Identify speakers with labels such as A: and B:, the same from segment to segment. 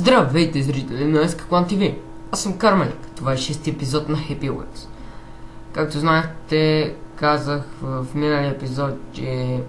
A: Здравейте, зрители на SK TV! Аз съм Кармелик. Това е 6-ти епизод на Happy Wheels. Както знаете, казах в миналия епизод, че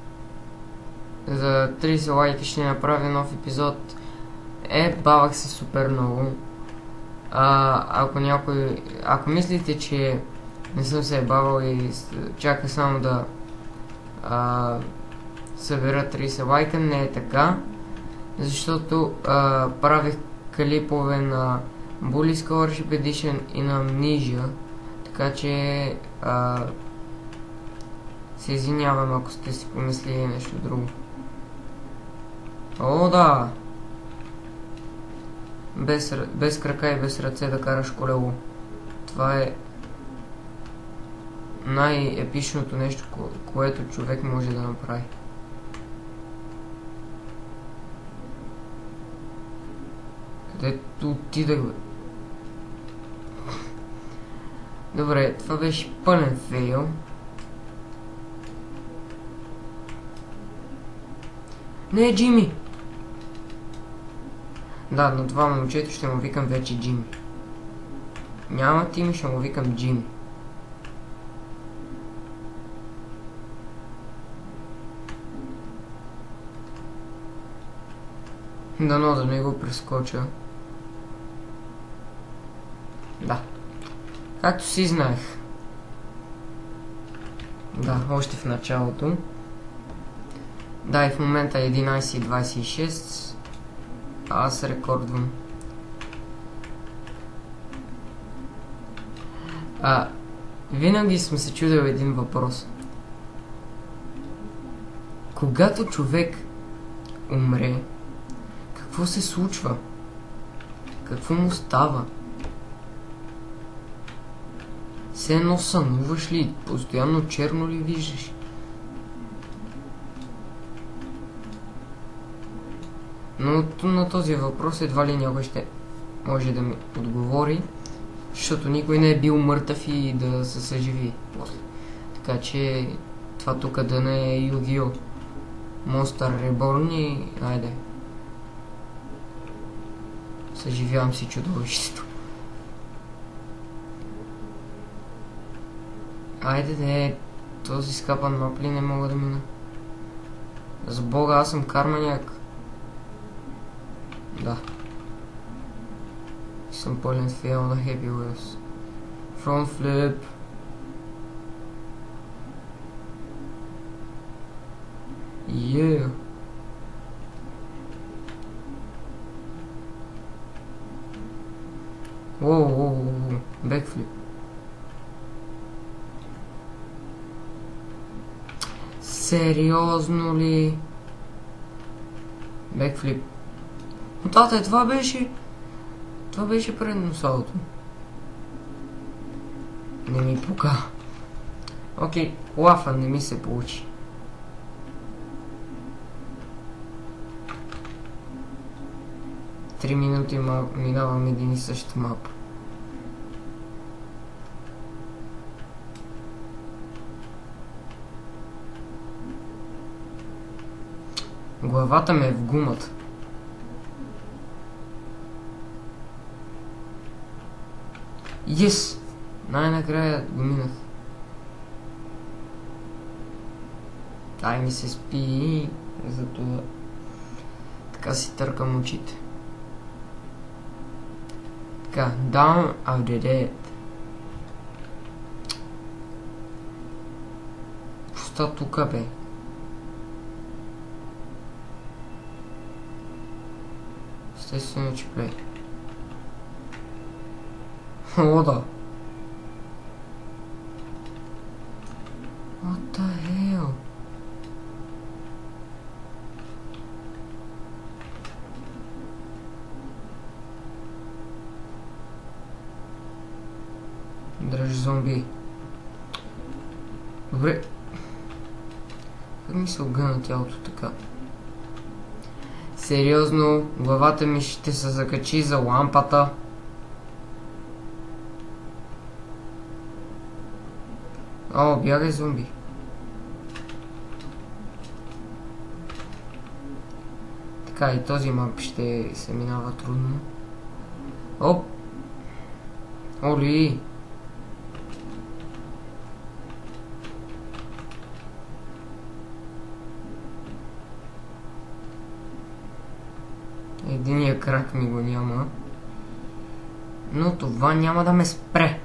A: за 30 лайка ще направя нов епизод. Бавах се супер много. Ако мислите, че не съм се бавал и чака само да събера 30 лайка, не е така. Защото правих клипове на Bully Scholarship Edition и на Amnesia, така че се извинявам, ако сте си помислили нещо друго. О, да! Без крака и без ръце да караш колело. Това е най-епичното нещо, което човек може да направи. Където отидах, бе? Добре, това беше пълен фейл. Не, Джими! Да, на това момчето ще му викам вече Джими. Няма Тими, ще му викам Джими. Дано да не го прескоча. Да. Както си знаех. Да, още в началото. Да, и в момента е 11:26. Аз рекордвам. Винаги съм се чудил един въпрос. Когато човек умре, какво се случва? Какво му става? Все едно сънуваш ли? Постоянно черно ли виждаш? Но на този въпрос едва ли някой ще може да ми отговори, защото никой не е бил мъртъв и да се съживи после. Така че това тук да не е Yu-Gi-Oh! Monster Reborn и айде. Съживявам си чудовището. Айде, този скапан мапли не мога да мина. За Бога, аз съм карманяк. Да. Съм пълен фейл на Happy Wheels. Front flip. Yeah. Воу, бекфлип. Сериозно ли? Бекфлип. Но тата, това беше предно салото. Не ми пука. Окей, лафа не ми се получи. Три минути минавам един и същ мап. Главата ме е в гумата. Yes! Най-накрая го минах. Дай ми се спи, затова така си търкам очите. Така, Dawn of the Dead. Пуста тука, бе. Естествено, че плей. О, да. What the hell? Дръж зомби. Добре. Как ми се огъна тялото така? Сериозно, главата ми ще се закачи за лампата. О, бягай зомби. Така и този мап ще се минава трудно. Оп! Оли! Единия крак ми го няма. Но това няма да ме спре.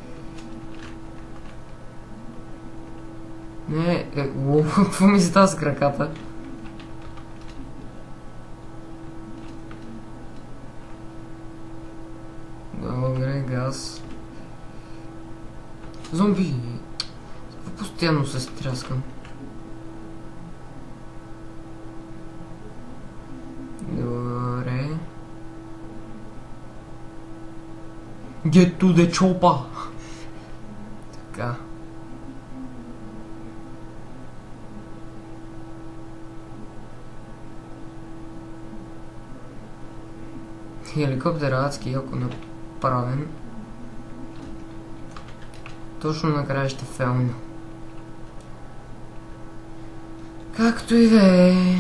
A: Не, какво ми става с краката? Добре, газ. Зомби! Постоянно се стряскам. Добре. Get to the chopper! Така. Хеликоптер адски яко направен. Точно накрая ще фелна. Както и да е.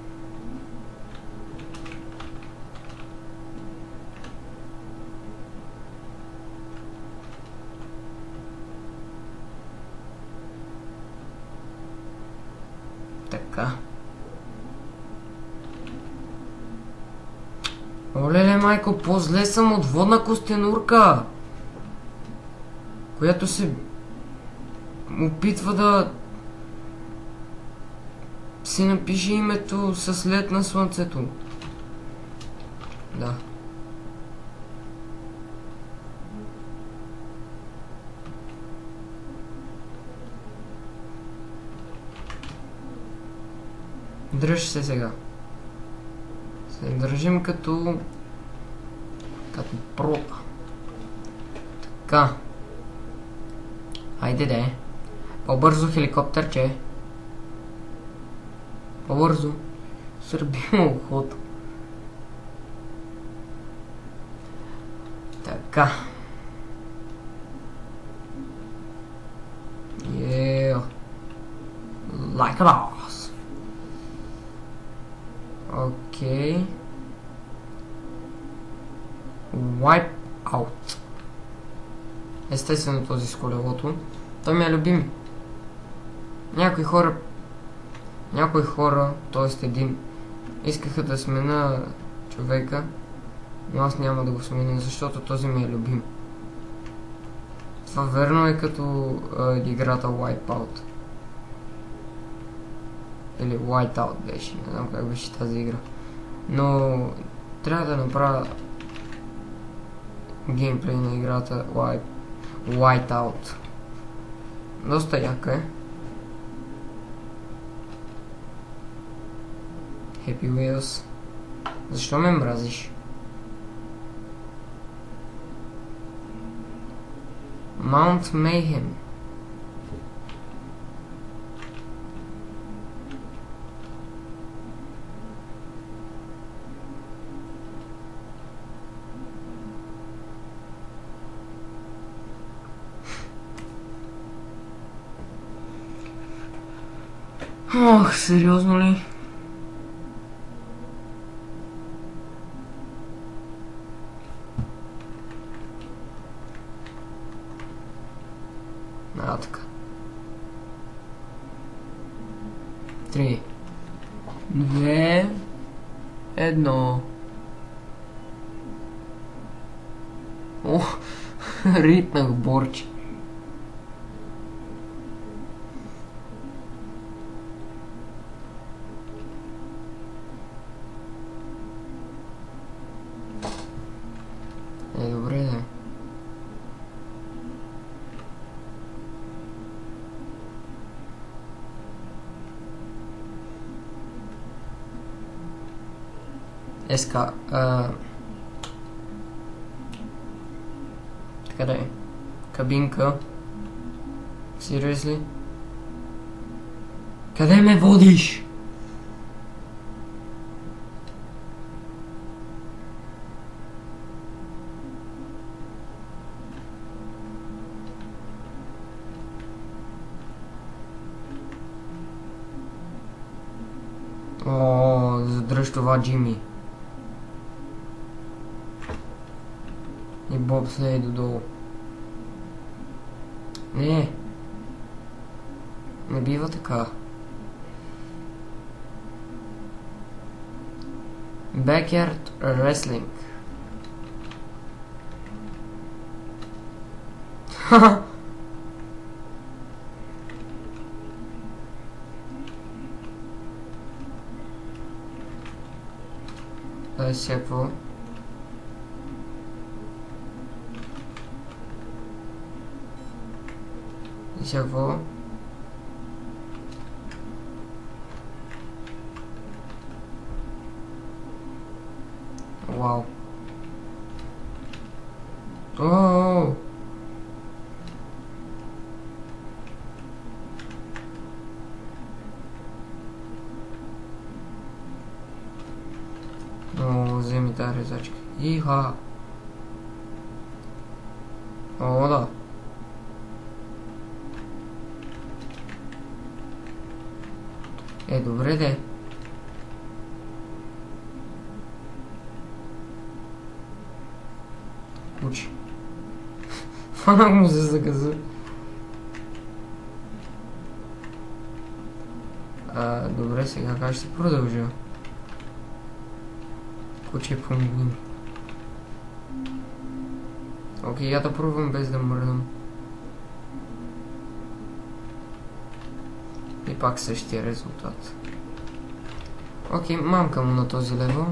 A: Така. Олеле, майко, по-зле съм от водна костенурка, която се опитва да си напише името със лед на слънцето. Да. Дръж се сега. Се държим като прота. Така. Айде де. По-бързо, хеликоптерче. По-бързо. Сърбимо ухото. Така. Yeah. Like a boss. Окей. Wipe out. Естествено този с колелото. Той ми е любим. Някои хора, т.е. един, искаха да смена човека, но аз няма да го сменя, защото този ми е любим. Това верно е като играта Wipeout. Или Whiteout беше, не знам как беше тази игра. Но трябва да направя геймплей на играта Whiteout. Доста яка е. Happy Wheels. Защо ме мразиш? Mount Mayhem. Ох, сериозно ли? Така. 3, 2, 1. Ох, ритнах борчи. Добре, да. Така да е. Кабинка. Seriously? Къде ме водиш? О, задръж това, Джими. И Боб слезе додолу. Не. Не бива така. Backyard Wrestling. Хаха. Дай сега какво? И сега какво? Вау. Ооо. О, вземи тази резачка. Иха. О, да. Добре де. Куче. Фанах му се за газа. Добре, сега как ще продължа? Куче, помогни ми. Окей, я да пробвам без да мръдам. И пак същия резултат. Окей, мамка му на този левел.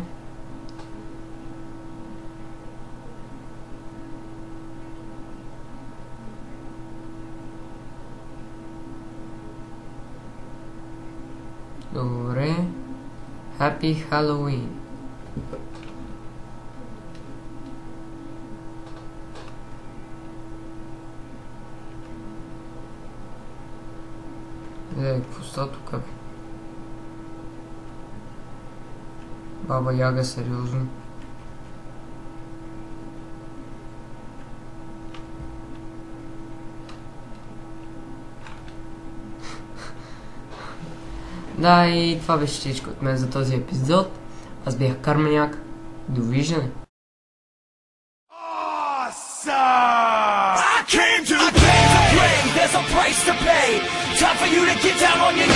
A: Добре. Happy Halloween. Какво става тук? Баба Яга, сериозно. Да, и това беше всичко от мен за този епизод. Аз бях Карманяк. Довиждане! I came to play. There's a price to pay. Time for you to get down on your